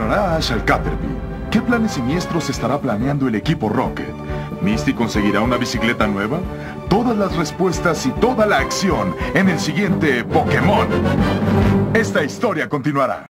encontrará a Ash al Caterpie? ¿Qué planes siniestros estará planeando el equipo Rocket? ¿Misty conseguirá una bicicleta nueva? Todas las respuestas y toda la acción en el siguiente Pokémon. Esta historia continuará.